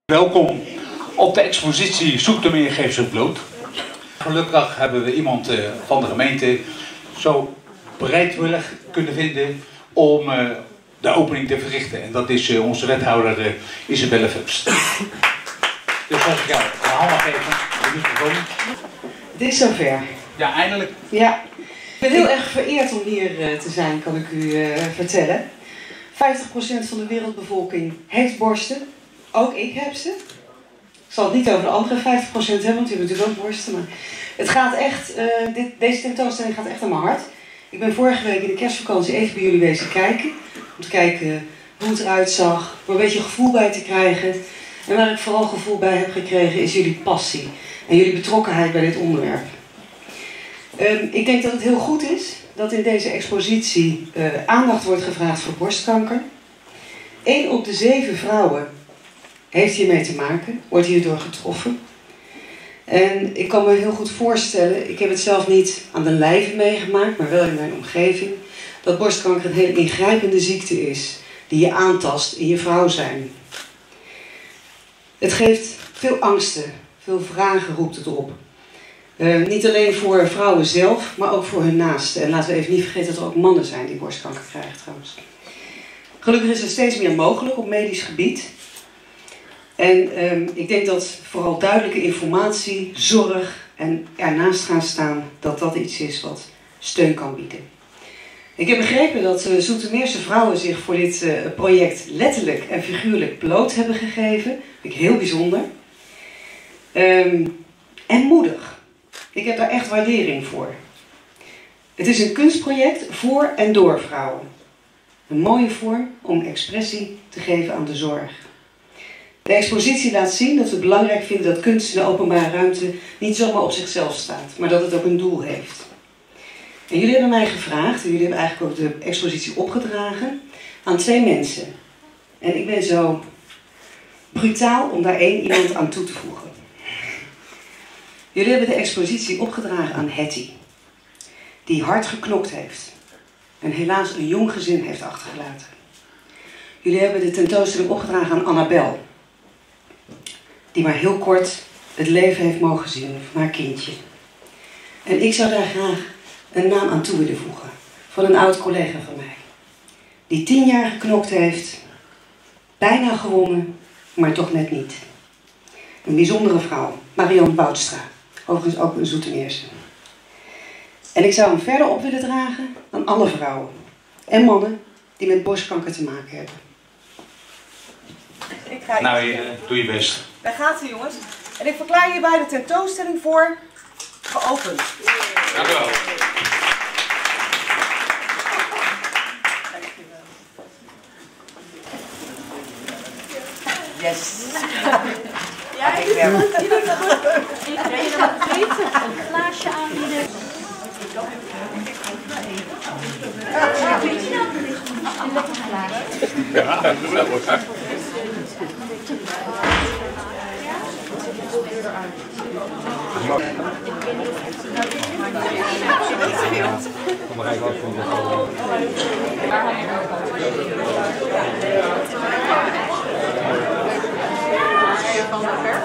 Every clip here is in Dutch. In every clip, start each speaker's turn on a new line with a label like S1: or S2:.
S1: Welkom op de expositie Zoetermeer geeft zich bloot. Gelukkig hebben we iemand van de gemeente zo bereidwillig kunnen vinden om de opening te verrichten. En dat is onze wethouder Isabelle Vubst. Dus als ik jou de hand mag geven, de microfoon.
S2: Het is zover.
S1: Ja, eindelijk.
S2: Ja. Ik ben heel erg vereerd om hier te zijn, kan ik u vertellen. 50% van de wereldbevolking heeft borsten. Ook ik heb ze. Ik zal het niet over de andere 50% hebben, want die hebben natuurlijk ook borsten. Maar het gaat echt, deze tentoonstelling gaat echt aan mijn hart. Ik ben vorige week in de kerstvakantie even bij jullie wezen kijken. Om te kijken hoe het eruit zag. Om een beetje gevoel bij te krijgen. En waar ik vooral gevoel bij heb gekregen is jullie passie. En jullie betrokkenheid bij dit onderwerp. Ik denk dat het heel goed is dat in deze expositie aandacht wordt gevraagd voor borstkanker. 1 op de 7 vrouwen heeft hiermee te maken, wordt hierdoor getroffen. En ik kan me heel goed voorstellen, ik heb het zelf niet aan de lijve meegemaakt, maar wel in mijn omgeving, dat borstkanker een hele ingrijpende ziekte is, die je aantast in je vrouw zijn. Het geeft veel angsten, veel vragen roept het op. Niet alleen voor vrouwen zelf, maar ook voor hun naasten. En laten we even niet vergeten dat er ook mannen zijn die borstkanker krijgen trouwens. Gelukkig is er steeds meer mogelijk op medisch gebied. En ik denk dat vooral duidelijke informatie, zorg en ernaast gaan staan, dat dat iets is wat steun kan bieden. Ik heb begrepen dat Zoetermeerse vrouwen zich voor dit project letterlijk en figuurlijk bloot hebben gegeven. Dat vind ik heel bijzonder. En moedig. Ik heb daar echt waardering voor. Het is een kunstproject voor en door vrouwen. Een mooie vorm om expressie te geven aan de zorg. De expositie laat zien dat we het belangrijk vinden dat kunst in de openbare ruimte niet zomaar op zichzelf staat, maar dat het ook een doel heeft. En jullie hebben mij gevraagd, en jullie hebben eigenlijk ook de expositie opgedragen, aan 2 mensen. En ik ben zo brutaal om daar 1 iemand aan toe te voegen. Jullie hebben de expositie opgedragen aan Hetty, die hard geknokt heeft en helaas een jong gezin heeft achtergelaten. Jullie hebben de tentoonstelling opgedragen aan Annabel, die maar heel kort het leven heeft mogen zien van haar kindje. En ik zou daar graag een naam aan toe willen voegen, van een oud collega van mij, die 10 jaar geknokt heeft, bijna gewonnen, maar toch net niet. Een bijzondere vrouw, Marianne Boutstra. Overigens ook een Zoetermeerse. En ik zou hem verder op willen dragen aan alle vrouwen en mannen die met borstkanker te maken hebben.
S1: Doe je best.
S2: Daar gaat hij, jongens. En ik verklaar hierbij de tentoonstelling voor geopend.
S1: Dank u wel.
S2: Yes.
S3: Ja, je doet dat goed. Ik ga je dan vergeten een glaasje aanbieden. Weet je dat? Een lekker glaasje.
S1: Ja, dat is wel goed. Kom maar even
S3: Van de ver.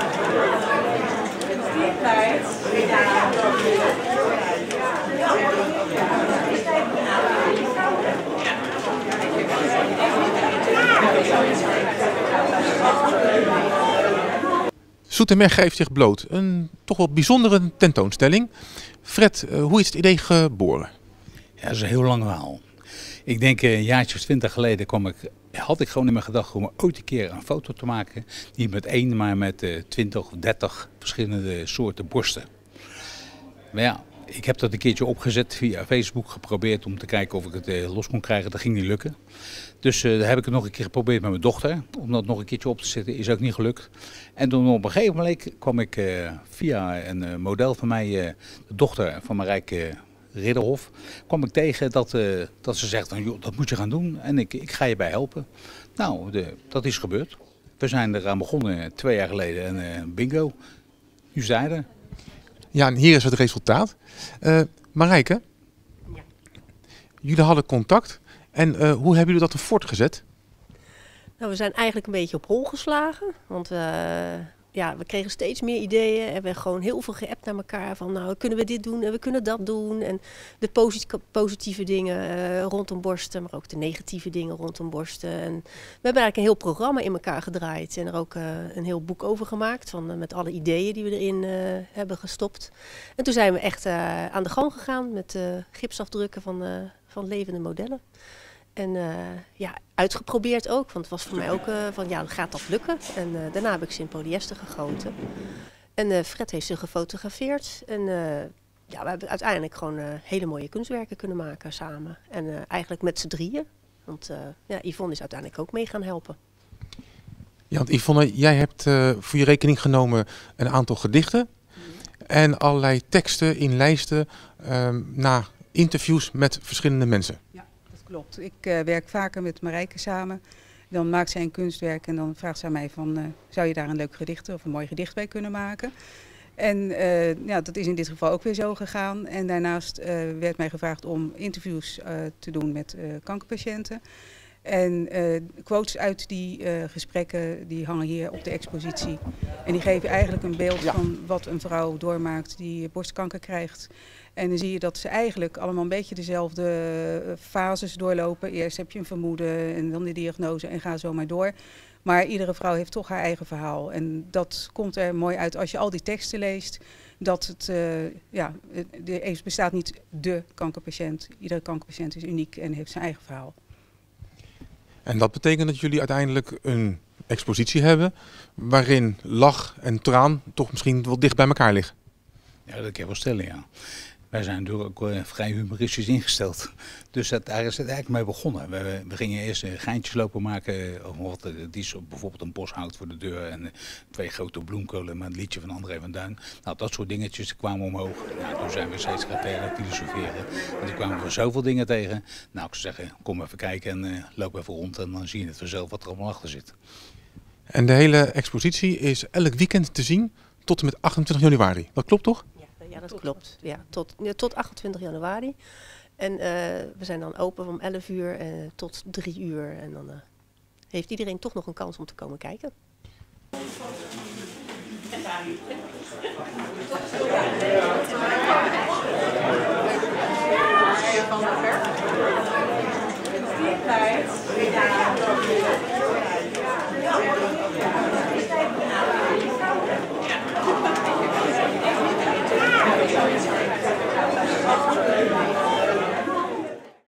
S4: Zoetermeer geeft zich bloot. Een toch wel bijzondere tentoonstelling. Fred, hoe is het idee geboren?
S5: Ja, dat is een heel lang verhaal. Ik denk een jaartje of 20 geleden had ik gewoon in mijn gedachten om ooit een keer een foto te maken. Niet met 1, maar met 20 of 30 verschillende soorten borsten. Maar ja, ik heb dat een keertje opgezet via Facebook, geprobeerd om te kijken of ik het los kon krijgen. Dat ging niet lukken. Dus daar heb ik het nog een keer geprobeerd met mijn dochter. Om dat nog een keertje op te zetten, is ook niet gelukt. En toen op een gegeven moment kwam ik via een model van mij, de dochter van Marijke Ridderhof, kwam ik tegen dat ze zegt van, joh, dat moet je gaan doen en ik ga je bij helpen. Nou, dat is gebeurd. We zijn eraan begonnen 2 jaar geleden en bingo, nu zijn we er.
S4: Ja, en hier is het resultaat. Marijke, jullie hadden contact en hoe hebben jullie dat er voortgezet?
S3: Nou, we zijn eigenlijk een beetje op hol geslagen. Want we kregen steeds meer ideeën. En we hebben gewoon heel veel geappt naar elkaar. Van nou, kunnen we dit doen en we kunnen dat doen. En de positieve dingen rondom borsten. Maar ook de negatieve dingen rondom borsten. En we hebben eigenlijk een heel programma in elkaar gedraaid. En er ook een heel boek over gemaakt. Met alle ideeën die we erin hebben gestopt. En toen zijn we echt aan de gang gegaan. Met gipsafdrukken van levende modellen. En uitgeprobeerd ook, want het was voor mij ook gaat dat lukken? En daarna heb ik ze in polyester gegoten. En Fred heeft ze gefotografeerd. En we hebben uiteindelijk gewoon hele mooie kunstwerken kunnen maken samen. En eigenlijk met z'n drieën. Want Yvonne is uiteindelijk ook mee gaan helpen.
S4: Ja, want Yvonne, jij hebt voor je rekening genomen een aantal gedichten. En allerlei teksten in lijsten na interviews met verschillende mensen.
S6: Ja, dat klopt. Ik werk vaker met Marijke samen. Dan maakt zij een kunstwerk en dan vraagt zij mij van, zou je daar een leuk gedicht of een mooi gedicht bij kunnen maken? En dat is in dit geval ook weer zo gegaan. En daarnaast werd mij gevraagd om interviews te doen met kankerpatiënten. En quotes uit die gesprekken die hangen hier op de expositie. En die geven eigenlijk een beeld van wat een vrouw doormaakt die borstkanker krijgt. En dan zie je dat ze eigenlijk allemaal een beetje dezelfde fases doorlopen. Eerst heb je een vermoeden en dan de diagnose en ga zo maar door. Maar iedere vrouw heeft toch haar eigen verhaal. En dat komt er mooi uit als je al die teksten leest. Dat het, er bestaat niet de kankerpatiënt. Iedere kankerpatiënt is uniek en heeft zijn eigen verhaal.
S4: En dat betekent dat jullie uiteindelijk een expositie hebben waarin lach en traan toch misschien wel dicht bij elkaar liggen.
S5: Ja, dat kan ik wel stellen, ja. Wij zijn natuurlijk ook vrij humoristisch ingesteld. Dus daar is het eigenlijk mee begonnen. We gingen eerst geintjes lopen maken. Bijvoorbeeld een boshout voor de deur en 2 grote bloemkolen met een liedje van André van Duin. Nou, dat soort dingetjes kwamen omhoog. Nou, toen zijn we steeds gaan filosoferen. En toen kwamen we zoveel dingen tegen. Nou, ik zou zeggen, kom even kijken en loop even rond. En dan zie je het vanzelf wat er allemaal achter zit.
S4: En de hele expositie is elk weekend te zien tot en met 28 januari. Dat klopt toch?
S3: Ja, dat klopt. Ja, tot 28 januari. En we zijn dan open om 11 uur tot 3 uur. En dan heeft iedereen toch nog een kans om te komen kijken. Van de ver.